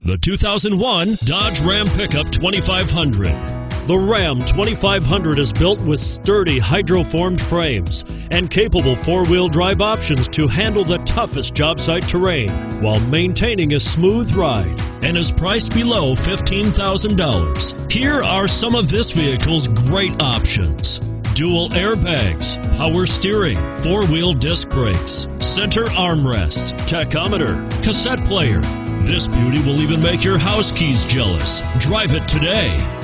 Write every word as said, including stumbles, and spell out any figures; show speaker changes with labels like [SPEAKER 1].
[SPEAKER 1] The two thousand one Dodge Ram Pickup twenty-five hundred. The Ram twenty-five hundred is built with sturdy hydroformed frames and capable four-wheel drive options to handle the toughest job site terrain while maintaining a smooth ride, and is priced below fifteen thousand dollars. Here are some of this vehicle's great options: dual airbags, power steering, four-wheel disc brakes, center armrest, tachometer, cassette player. This beauty will even make your house keys jealous. Drive it today.